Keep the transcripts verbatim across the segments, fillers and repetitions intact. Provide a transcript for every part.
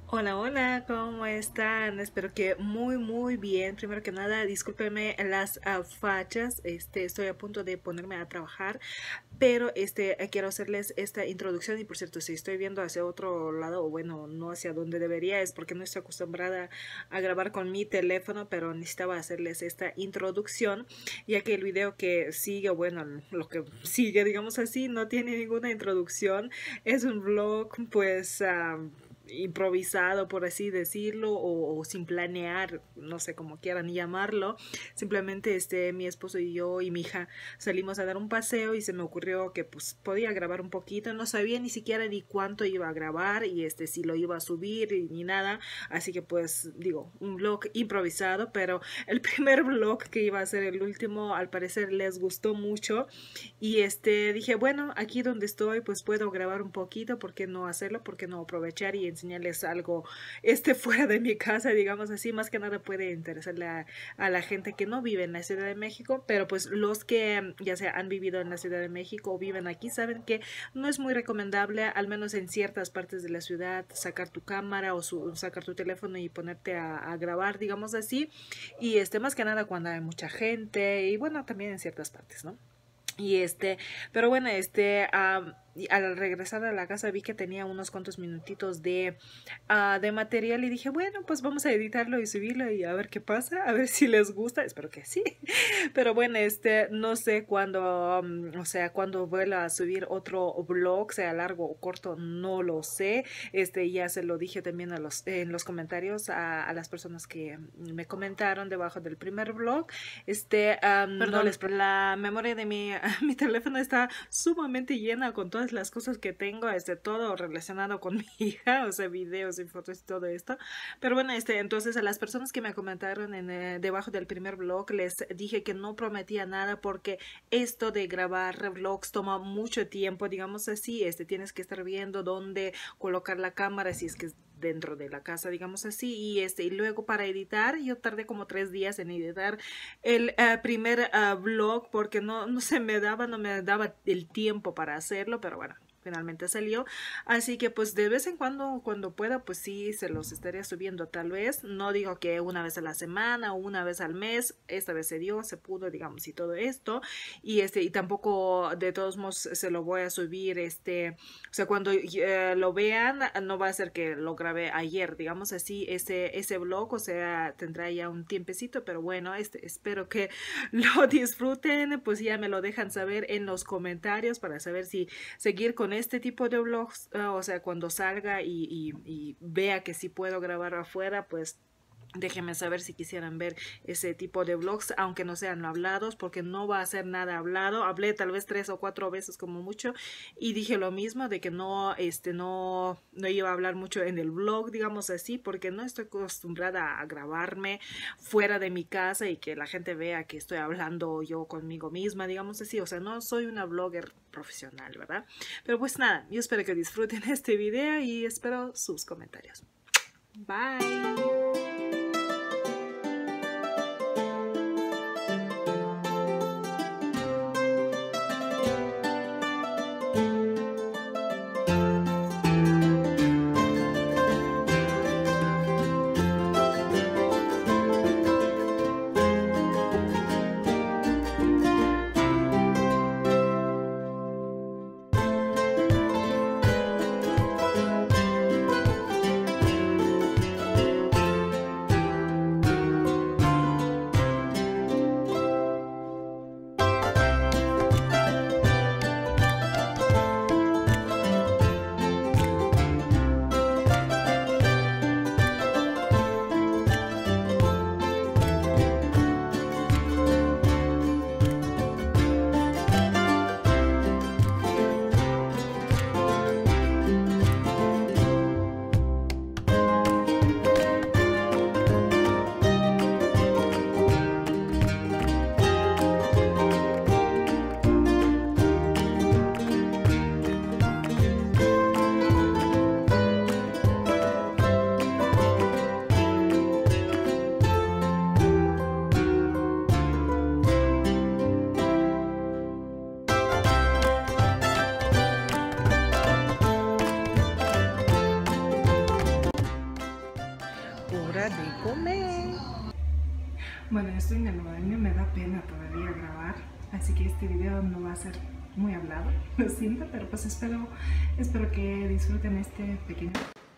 Hola, hola, ¿cómo están? Espero que muy, muy bien. Primero que nada, discúlpenme las ah, fachas. Este, estoy a punto de ponerme a trabajar, pero este, eh, quiero hacerles esta introducción. Y por cierto, si estoy viendo hacia otro lado, o bueno, no hacia donde debería, es porque no estoy acostumbrada a grabar con mi teléfono, pero necesitaba hacerles esta introducción, ya que el video que sigue, bueno, lo que sigue, digamos así, no tiene ninguna introducción. Es un vlog, pues... ah, improvisado, por así decirlo, o, o sin planear, no sé cómo quieran llamarlo. Simplemente este, mi esposo y yo y mi hija salimos a dar un paseo y se me ocurrió que pues podía grabar un poquito. No sabía ni siquiera ni cuánto iba a grabar y este si lo iba a subir y, ni nada. Así que pues digo, un vlog improvisado, pero el primer vlog que iba a ser el último, al parecer les gustó mucho. Y este dije, bueno, aquí donde estoy pues puedo grabar un poquito, ¿por qué no hacerlo? ¿Por qué no aprovechar y enseñarles algo este fuera de mi casa, digamos así? Más que nada puede interesarle a, a la gente que no vive en la Ciudad de México, pero pues los que ya sea han vivido en la Ciudad de México o viven aquí saben que no es muy recomendable, al menos en ciertas partes de la ciudad, sacar tu cámara o su, sacar tu teléfono y ponerte a, a grabar, digamos así. Y este más que nada cuando hay mucha gente y bueno, también en ciertas partes, ¿no? Y este, pero bueno, este, um, al regresar a la casa vi que tenía unos cuantos minutitos de, uh, de material y dije, bueno, pues vamos a editarlo y subirlo y a ver qué pasa, a ver si les gusta, espero que sí. Pero bueno, este, no sé cuándo, um, o sea, cuándo vuelva a subir otro blog, sea largo o corto, no lo sé. Este, ya se lo dije también a los, en los comentarios a, a las personas que me comentaron debajo del primer blog. Este, um, no Perdón, les, la memoria de mi, mi teléfono está sumamente llena con todas las cosas que tengo, este, todo relacionado con mi hija, o sea, videos y fotos y todo esto. Pero bueno, este, entonces a las personas que me comentaron en, eh, debajo del primer blog les dije que no prometía nada porque esto de grabar vlogs toma mucho tiempo, digamos así, este, tienes que estar viendo dónde colocar la cámara, si es que es dentro de la casa, digamos así, y este, y luego para editar, yo tardé como tres días en editar el uh, primer uh, vlog porque no, no se me daba, no me daba el tiempo para hacerlo, pero bueno, finalmente salió. Así que pues de vez en cuando, cuando pueda, pues sí, se los estaría subiendo tal vez. No digo que una vez a la semana o una vez al mes. Esta vez se dio, se pudo, digamos, y todo esto. Y este, y tampoco de todos modos se lo voy a subir, este, o sea, cuando eh, lo vean, no va a ser que lo grabé ayer, digamos así, ese, ese vlog, o sea, tendrá ya un tiempecito, pero bueno, este, espero que lo disfruten, pues ya me lo dejan saber en los comentarios para saber si seguir con este tipo de vlogs, uh, o sea, cuando salga y, y, y vea que sí puedo grabar afuera, pues déjenme saber si quisieran ver ese tipo de vlogs, aunque no sean hablados, porque no va a ser nada hablado. Hablé tal vez tres o cuatro veces como mucho y dije lo mismo de que no, este, no, no iba a hablar mucho en el vlog, digamos así, porque no estoy acostumbrada a grabarme fuera de mi casa y que la gente vea que estoy hablando yo conmigo misma, digamos así. O sea, no soy una blogger profesional, ¿verdad? Pero pues nada, yo espero que disfruten este video y espero sus comentarios. Bye. de comer. Bueno, estoy en el baño, me da pena todavía grabar, así que este video no va a ser muy hablado, lo siento, pero pues espero, espero que disfruten este pequeño...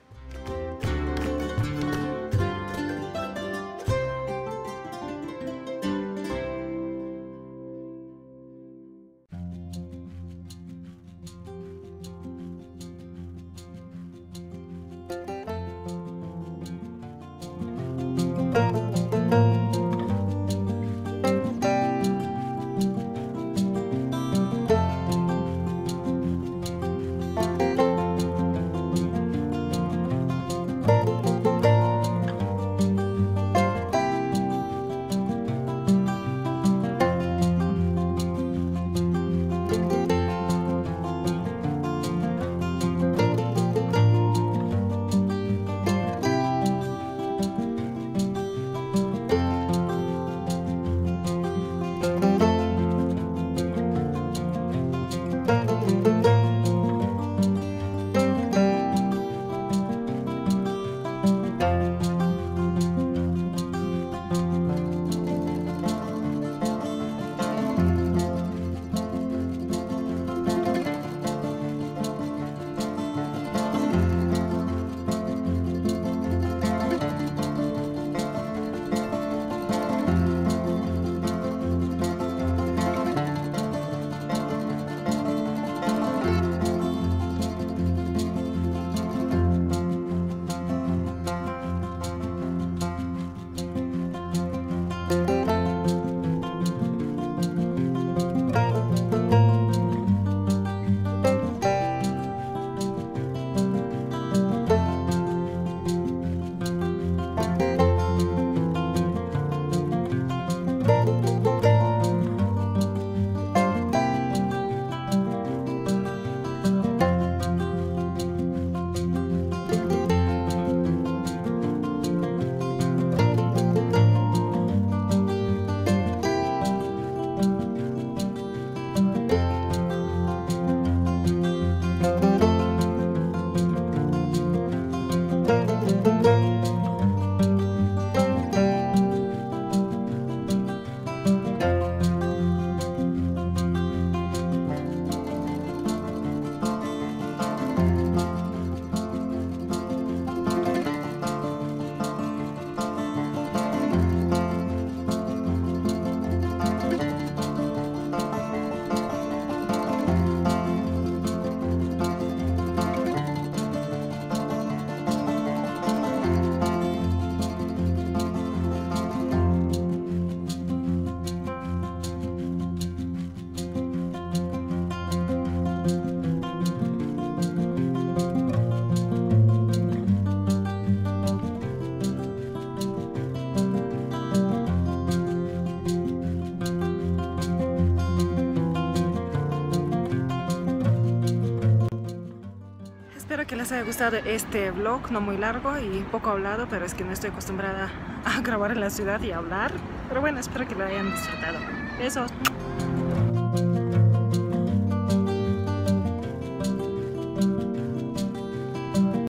Espero que les haya gustado este vlog, no muy largo y poco hablado, pero es que no estoy acostumbrada a grabar en la ciudad y hablar. Pero bueno, espero que lo hayan disfrutado. Besos.